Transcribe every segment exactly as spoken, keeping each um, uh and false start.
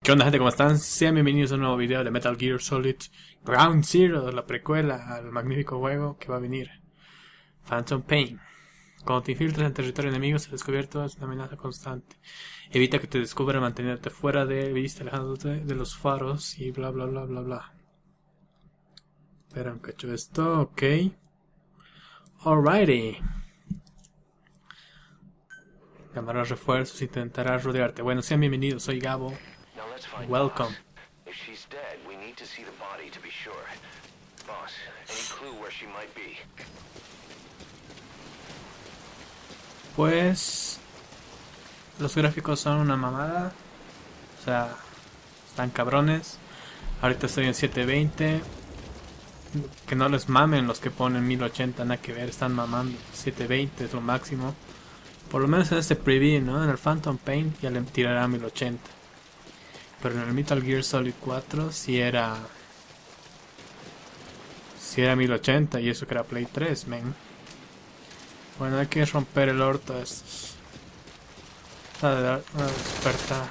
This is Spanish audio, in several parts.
¿Qué onda, gente? ¿Cómo están? Sean bienvenidos a un nuevo video de Metal Gear Solid Ground Zero, la precuela al magnífico juego que va a venir, Phantom Pain. Cuando te infiltras en territorio enemigo, se ha descubierto es una amenaza constante. Evita que te descubra mantenerte fuera de vista, alejándote de los faros y bla bla bla bla bla. Espera un cacho esto, ok. Alrighty. Llamarás refuerzos e intentarás rodearte. Bueno, sean bienvenidos, soy Gabo. Welcome. If she's dead, we need to see the body to be sure. Boss, any clue where she might be? Pues los gráficos son una mamada. O sea, están cabrones. Ahorita estoy en setecientos veinte. Que no les mamen los que ponen mil ochenta, nada que ver, están mamando. setecientos veinte es lo máximo. Por lo menos en este preview, ¿no? En el Phantom Pain ya le tirará a mil ochenta. Pero en el Metal Gear Solid cuatro sí era... Sí era mil ochenta y eso que era Play tres, men. Bueno, hay que romper el orto a estos. A dar una despertar.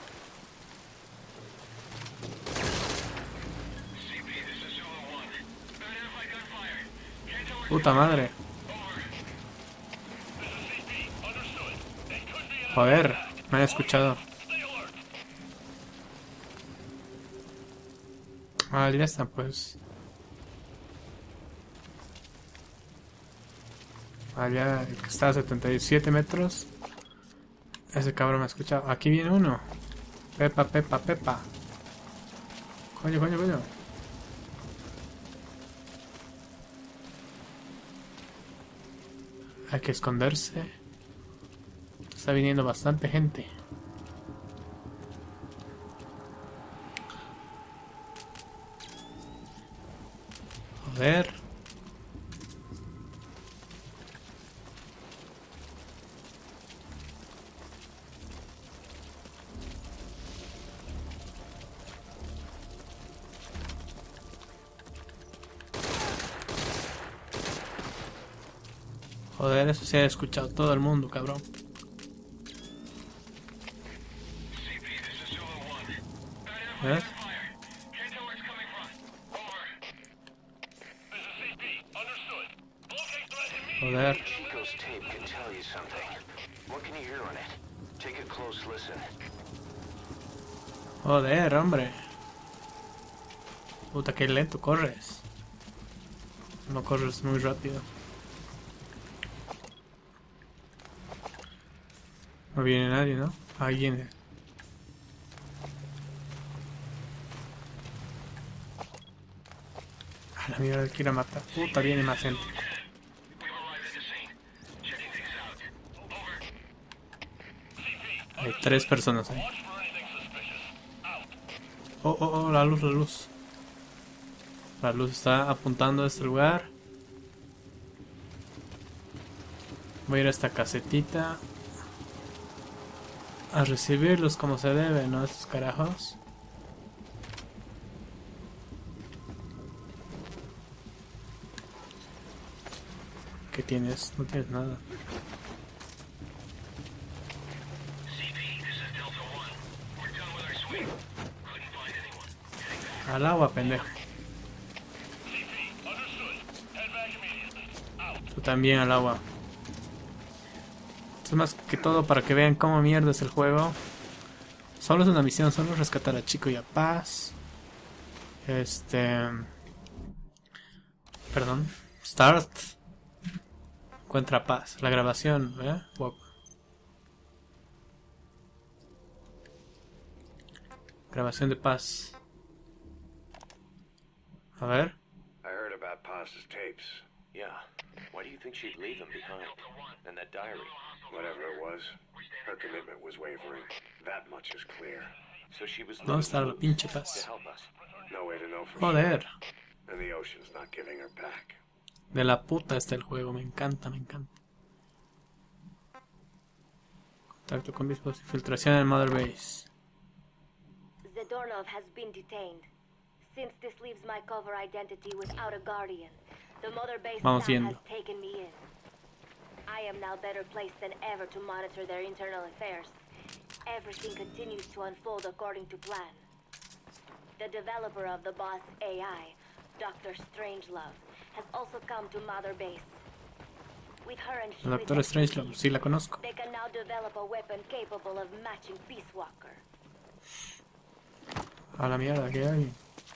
Puta madre. Joder, me han escuchado. Ah, ya está, pues. Allá, el que está a setenta y siete metros. Ese cabrón me ha escuchado. Aquí viene uno. Pepa, pepa, pepa. Coño, coño, coño. Hay que esconderse. Está viniendo bastante gente. Joder. Joder, eso se ha escuchado todo el mundo, cabrón. ¿Eh? Joder. Chico's tape can tell you something. What can you hear on it? Take a close listen. Joder, hombre. Puta, que lento corres. No corres muy rápido. No viene nadie, ¿no? Ahí viene. A la mierda, quiere matar. Puta, viene más gente. Hay tres personas ahí. Oh, oh, oh, la luz, la luz. La luz está apuntando a este lugar. Voy a ir a esta casetita a recibirlos como se debe, ¿no? Estos carajos. ¿Qué tienes? No tienes nada. Al agua, pendejo. Tú también al agua. Esto es más que todo para que vean cómo mierda es el juego. Solo es una misión, solo rescatar a Chico y a Paz. Este... Perdón. Start. Encuentra Paz. La grabación, ¿eh? Wow. Grabación de Paz. A ver. I heard about Paz's tapes. Yeah. Why do you think she'd leave them behind? And that diary? Whatever it was, her commitment was wavering. That much is clear. So she was ¿Dónde está la pinche Paz? to help us. No way to know for Joder. sure. And the ocean's not giving her back. De la puta está el juego. Me encanta, me encanta. Contacto con bispos. Infiltración en Mother Base. Zadornov has been detained. Since this leaves my cover identity without a guardian, the Mother Base Vamos staff yendo. has taken me in. I am now better placed than ever to monitor their internal affairs. everything continues to unfold according to plan. The developer of the boss A I, Doctor Strangelove, has also come to Mother Base. With her and La Doctora Strangelove, sí la conozco. they can now develop a weapon capable of matching Peace Walker. A la mierda, ¿qué hay?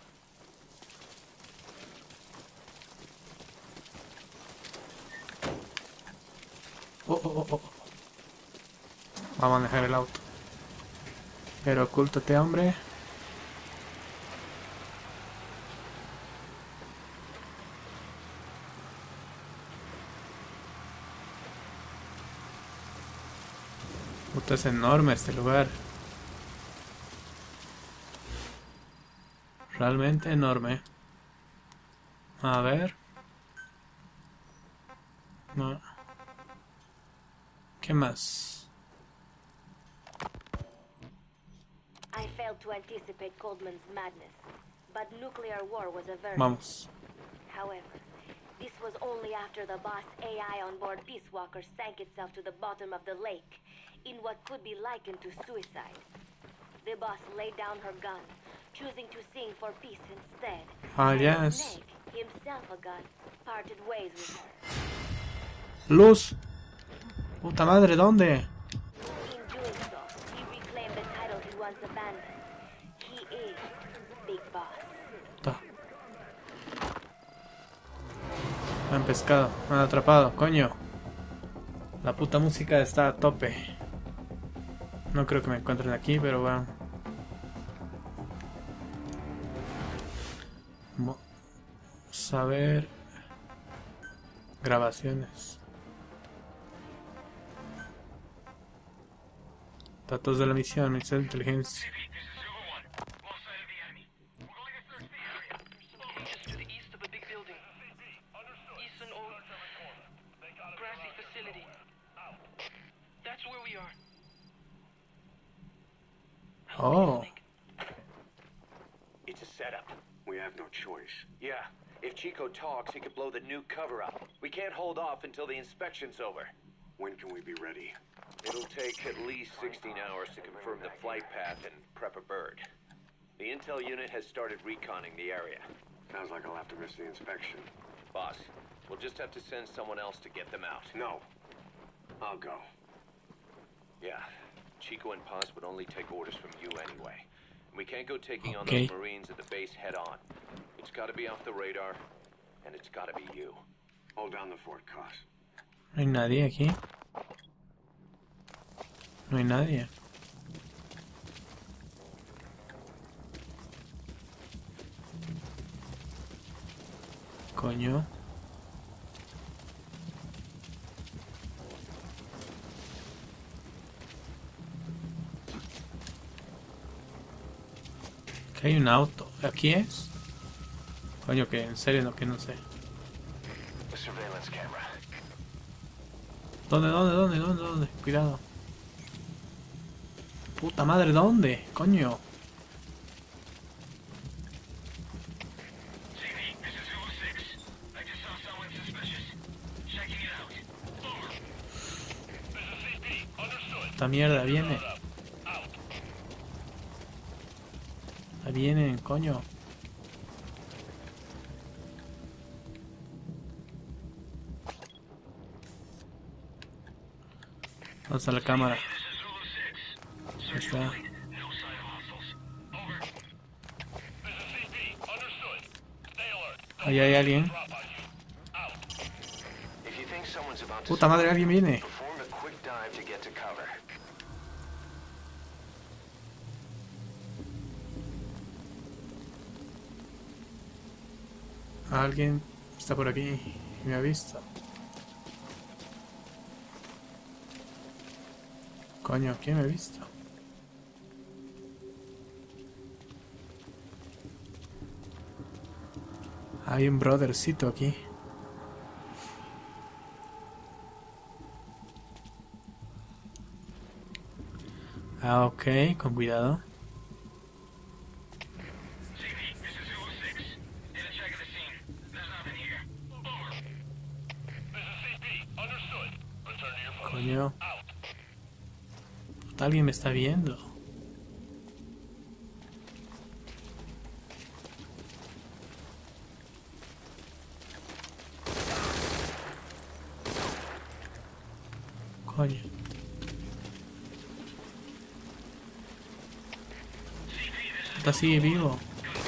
Oh, oh, oh, oh. Va a manejar el auto. Pero ocúltate, hombre. Puta, es enorme este lugar. Realmente enorme. A ver. No. ¿Qué más? I failed to anticipate Coldman's madness, but nuclear war was averted. Vamos. However, this was only after the boss A I on board Peace Walker sank itself to the bottom of the lake in what could be likened to suicide. The boss laid down her gun, choosing to sing for peace instead. Ah, And yes. Snake, himself a gun, parted ways with her. Luz. Puta madre, ¿dónde? In doing so, he reclaimed the title he once abandoned. He is Big Boss. Puta. Me han pescado, me han atrapado, coño. La puta música está a tope. No creo que me encuentren aquí, pero bueno. Vamos a ver. Grabaciones. Datos de la misión, Ministerio de Inteligencia. Oh. It's a setup. We have no choice. Yeah. If Chico talks, he could blow the new cover up. We can't hold off until the inspection's over. When can we be ready? It'll take at least sixteen hours to confirm the flight path and prep a bird. The intel unit has started reconning the area. Sounds like I'll have to miss the inspection. Boss, we'll just have to send someone else to get them out. No. I'll go. Yeah. Chico and Paz would only take orders from you anyway. We can't go taking on Okay. those Marines at the base head on. It's gotta be off the radar, and it's gotta be you. Hold down the fort, Cos. No hay nadie aquí. No hay nadie. Coño. Que hay un auto. ¿Aquí es? Coño, que en serio no, que no sé. The surveillance camera. ¿Dónde, dónde, dónde, dónde, dónde? Cuidado. Puta madre, ¿dónde? Coño. Esta mierda viene. Ahí vienen, coño. ¿Dónde está la cámara? Ahí está. Ahí hay alguien. If you think someone's about to Puta madre, alguien viene. perform a quick dive to get to cover. Alguien está por aquí y me ha visto. Coño, ¿quién me ha visto? Hay un brothercito aquí. Ah, ok, con cuidado. Coño. puta, alguien me está viendo. Coño. Está sigue vivo.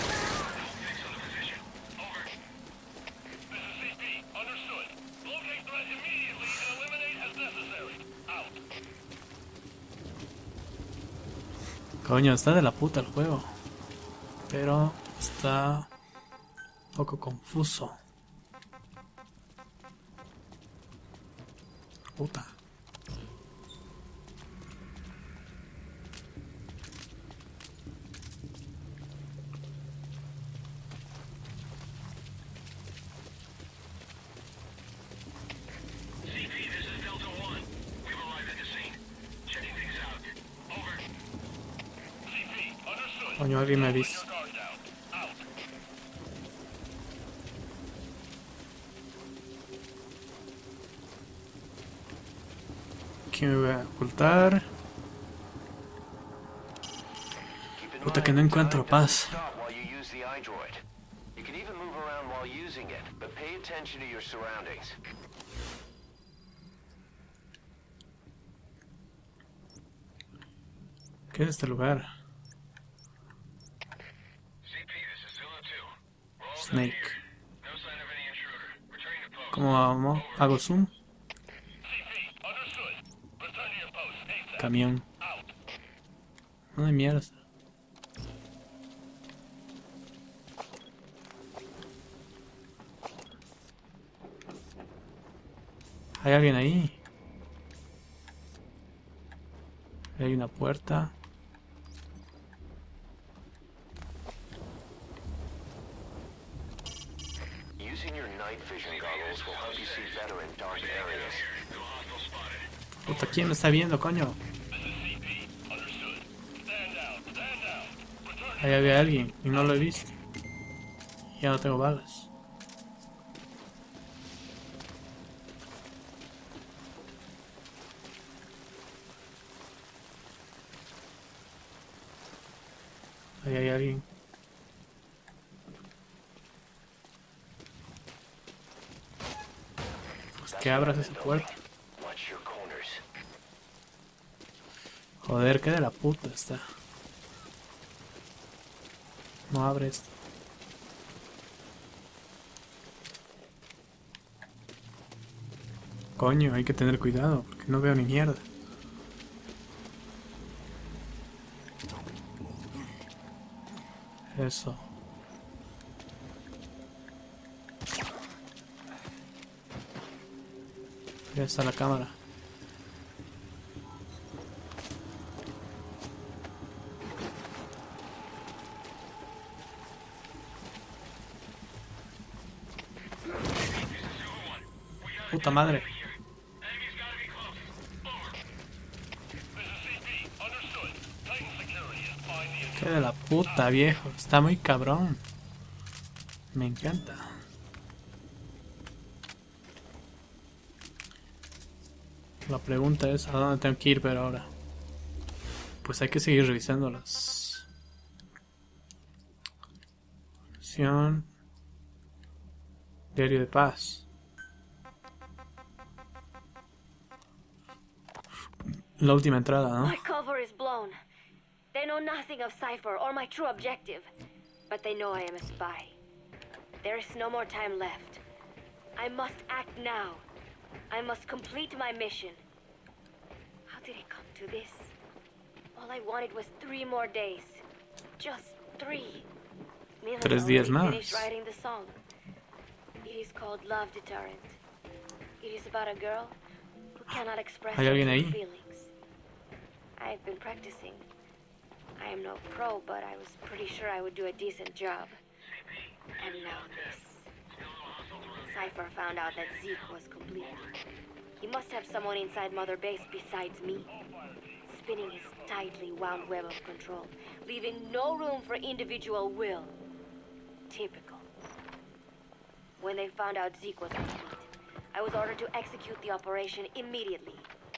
Coño, está de la puta el juego. Pero está un poco confuso. Puta. Coño, alguien me ha visto. Aquí me voy a ocultar. Puta que no encuentro paz. ¿Qué es este lugar? Snake. ¿Cómo vamos? ¿Hago zoom? Camión. No hay mierda. ¿Hay alguien ahí? Hay una puerta. Puta, ¿quién me está viendo, coño? Ahí había alguien y no lo he visto. Ya no tengo balas. Ahí hay alguien. Pues que abras esa puerta. Joder, qué de la puta está. No abre esto. Coño, hay que tener cuidado, porque no veo ni mierda. Eso. Ya está la cámara. Puta madre. Qué de la puta, viejo. Está muy cabrón. Me encanta. La pregunta es, ¿a dónde tengo que ir pero ahora? Pues hay que seguir revisando las... Acción. Diario de paz. La última entrada, ¿no? My cover is blown. They know nothing of Cypher or my true objective, but they know I am a spy. There is no more time left. I must act now. I must complete my mission. How did it come to this? All I wanted was three more days. Just three. Mila Tres días already más. finished writing the song. It is called Love Deterrent. It is about a girl who cannot express ¿Hay her alguien true ahí? feelings. I've been practicing. I am no pro, but I was pretty sure I would do a decent job. And now this. Cypher found out that Zeke was complete. He must have someone inside Mother Base besides me, spinning his tightly wound web of control, leaving no room for individual will. Typical. When they found out Zeke was complete, I was ordered to execute the operation immediately.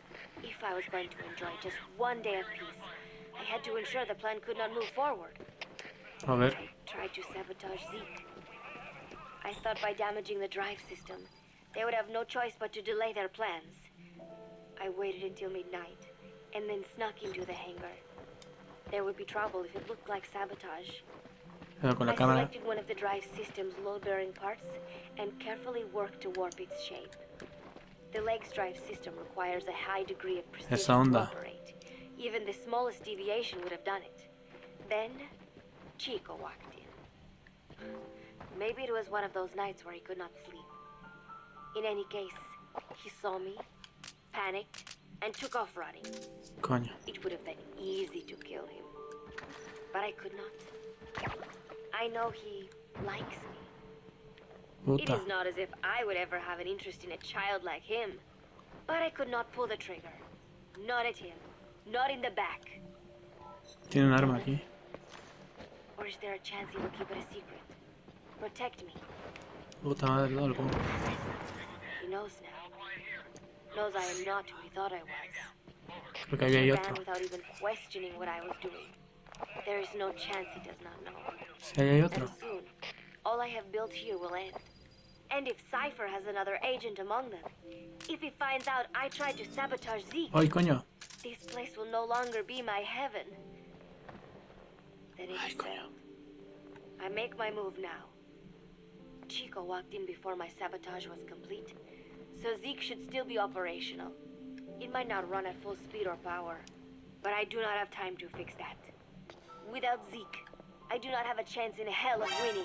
If I was going to enjoy just one day of peace, I had to ensure the plan could not move forward. A ver. I tried to sabotage Zeke. I thought by damaging the drive system, they would have no choice but to delay their plans. I waited until midnight, and then snuck into the hangar. There would be trouble if it looked like sabotage. Cuidado con la I cámara. selected one of the drive system's load-bearing parts and carefully worked to warp its shape. The Lake's drive system requires a high degree of Esa precision to onda. operate. Even the smallest deviation would have done it. Then, Chico walked in. Maybe it was one of those nights where he could not sleep. In any case, he saw me, panicked, and took off running. Coño. It would have been easy to kill him. But I could not. I know he likes me. It Puta. is not as if I would ever have an interest in a child like him. But I could not pull the trigger. Not at him. Not in the back. Tiene un arma aquí. Or is there a chance he will keep it a secret? Protect me. Puta madre, no lo pongo. He knows now. Knows I am not who he thought I was. Creo que ahí hay Ran otro. without even questioning what I was doing. There is no chance he does not know. Sí, ahí hay otro. And soon, all I have built here will end. And if Cypher has another agent among them, if he finds out I tried to sabotage Zeke, Ay, coño. this place will no longer be my heaven. Then it Ay, is coño. settled. I make my move now. Chico walked in before my sabotage was complete, so Zeke should still be operational. It might not run at full speed or power, but I do not have time to fix that. Without Zeke, I do not have a chance in hell of winning.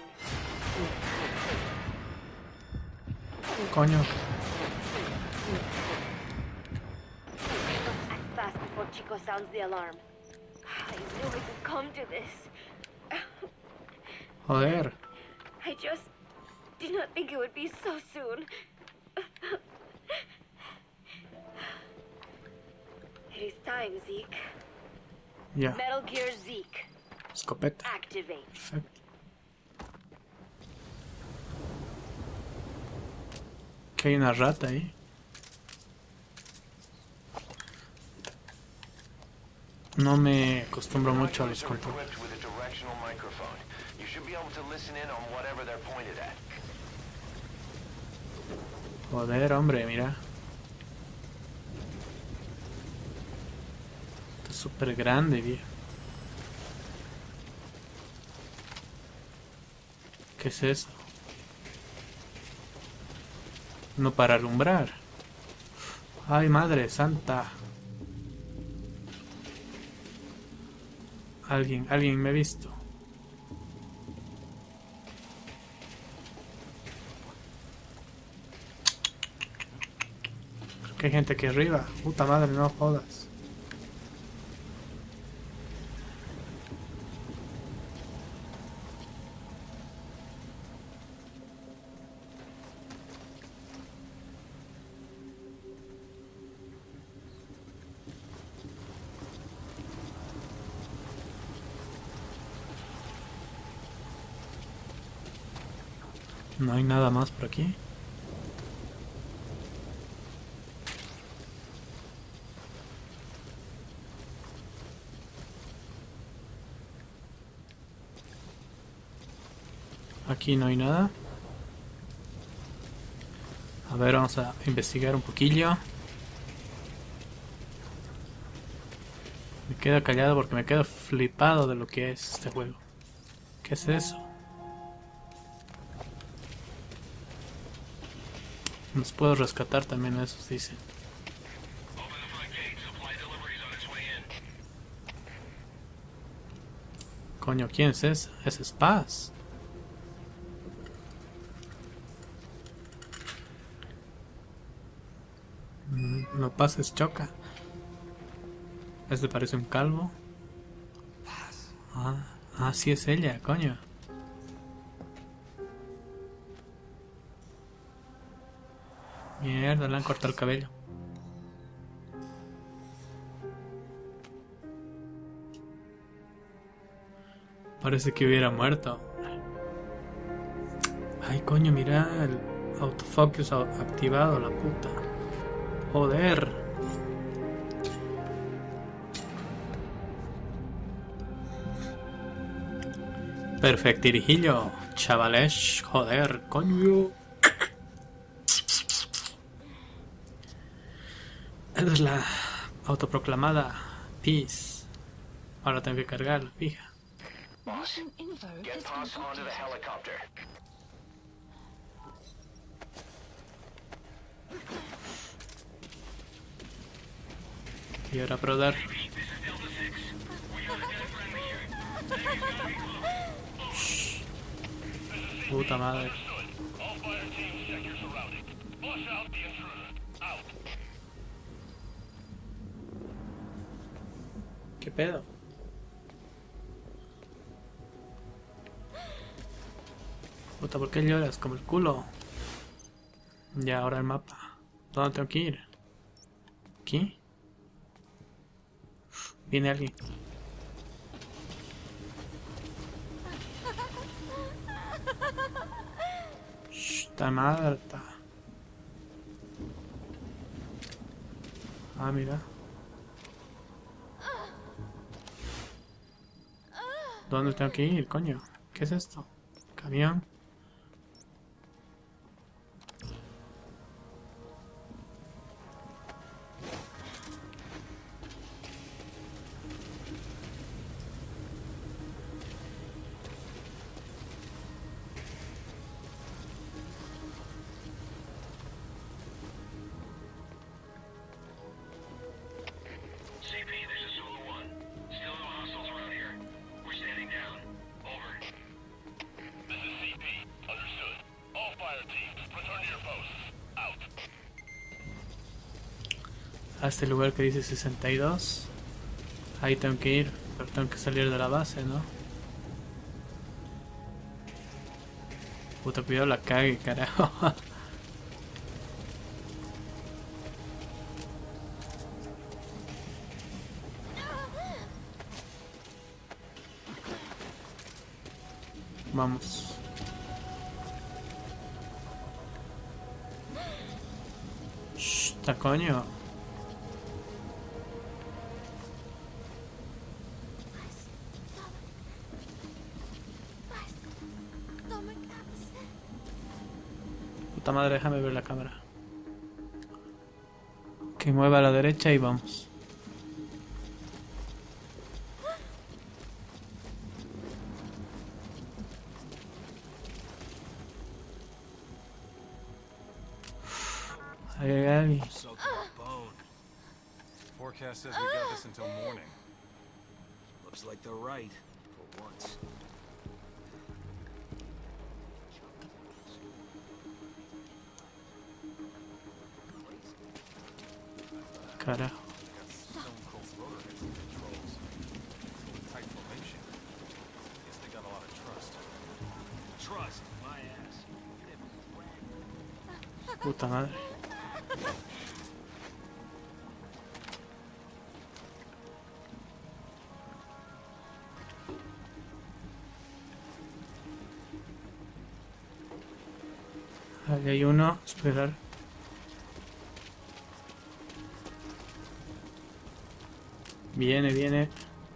Coño. Act fast before Chico sounds the alarm. I knew it would come to this. Joder. I just did not think it would be so soon. It is time, Zeke. Ya. Metal Gear Zeke. Escopeta. Activate. Perfecto. Que hay una rata ahí. No me acostumbro mucho a los Are controles. equipped with a directional microphone. You should be able to listen in on whatever they're pointed at. Joder, hombre, mira. Está súper grande, viejo. ¿Qué es eso? No para alumbrar. Ay, madre santa. Alguien, alguien me ha visto. Creo que hay gente aquí arriba. Puta madre, no jodas. No hay nada más por aquí. Aquí no hay nada. A ver, vamos a investigar un poquillo. Me quedo callado porque me quedo flipado de lo que es este juego. ¿Qué es eso? Nos puedo rescatar también, esos dicen. Coño, ¿quién es ese? Ese es Paz. Mm, No pases, choca. Este parece un calvo. Ah, ah, sí es ella, coño. Mierda, le han cortado el cabello. Parece que hubiera muerto. Ay, coño, mira el autofocus a- activado, la puta. Joder. Perfectirijillo, chavales, joder, coño. Es la autoproclamada Peace. Ahora tengo que cargarlo, fija. Boss, get Boss onto the helicopter. Y ahora brother. Shh. Puta madre. ¿Qué pedo? Puta, ¿por qué lloras? Como el culo. Ya, ahora el mapa. ¿Dónde tengo que ir? ¿Aquí? Viene alguien. Shh, está muerta. Ah, mira. ¿Dónde tengo que ir, coño? ¿Qué es esto? Camión. A este lugar que dice sesenta y dos. Ahí tengo que ir, pero tengo que salir de la base, ¿no? Puta, cuidado la cague, carajo. Vamos. Shh, ta coño. Puta madre, déjame ver la cámara. Que mueva a la derecha y vamos. Ahí hay alguien. Forecast says we got this until morning. Looks like they're right, for once. Carajo. Puta madre. Ahí hay uno, esperar. Viene, viene.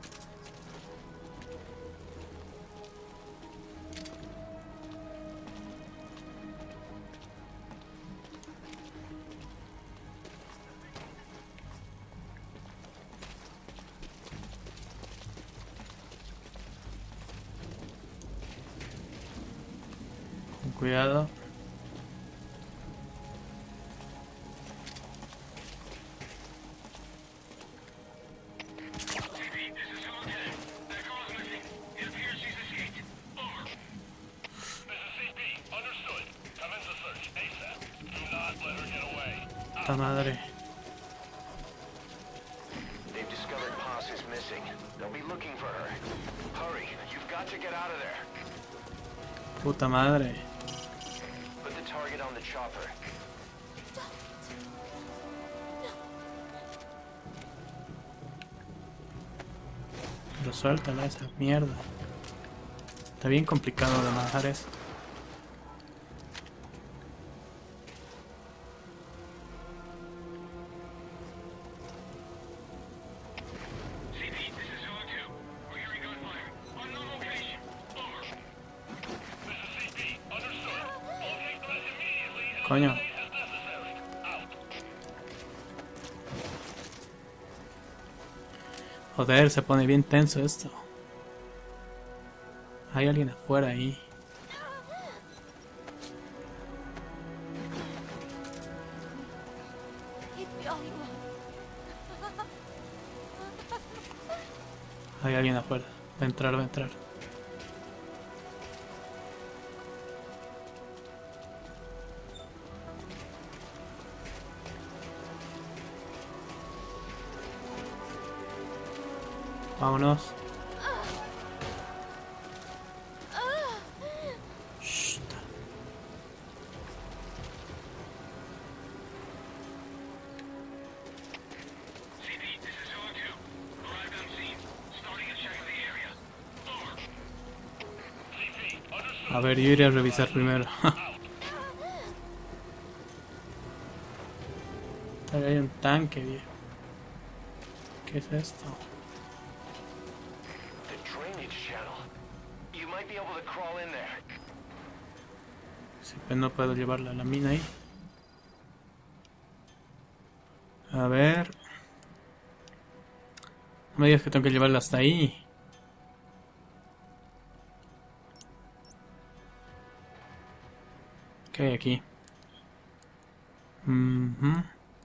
Con cuidado. Puta madre. They've discovered Paz is missing. They'll be looking for her. Hurry, you've got to get out of there. Puta madre. Put the target on the chopper. Pero suéltala esa mierda. Está bien complicado de manejar eso. Coño. Joder, se pone bien tenso esto. Hay alguien afuera ahí. Hay alguien afuera. Va a entrar, va a entrar. Vámonos. Shh. A ver, yo iré a revisar primero. Ahí hay un tanque, viejo. ¿Qué es esto? Sí, pues no puedo llevarla a la mina ahí. A ver. No me digas que tengo que llevarla hasta ahí. ¿Qué hay aquí? Uh-huh.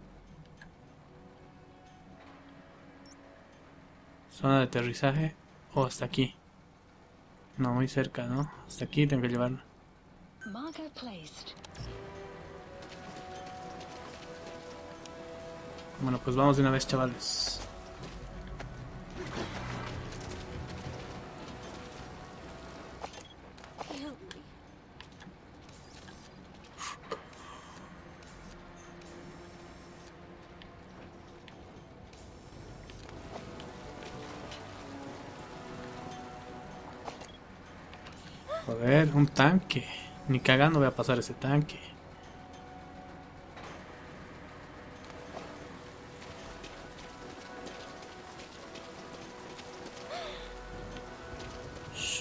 Zona de aterrizaje. O hasta aquí. No, muy cerca, ¿no? Hasta aquí tengo que llevarla. Bueno, pues vamos de una vez, chavales. Joder, un tanque. Ni cagando voy a pasar ese tanque. Shh.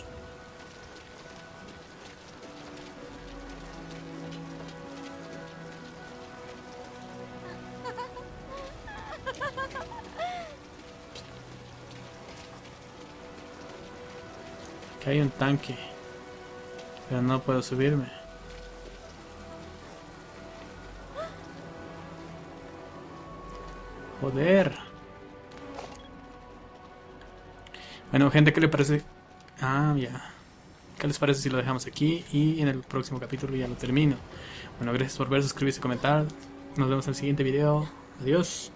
Que hay un tanque. Pero no puedo subirme. Joder. Bueno, gente, ¿qué le parece? Ah, ya. ¿Qué les parece si lo dejamos aquí? Y en el próximo capítulo ya lo termino. Bueno, gracias por ver, suscribirse, comentar. Nos vemos en el siguiente video. Adiós.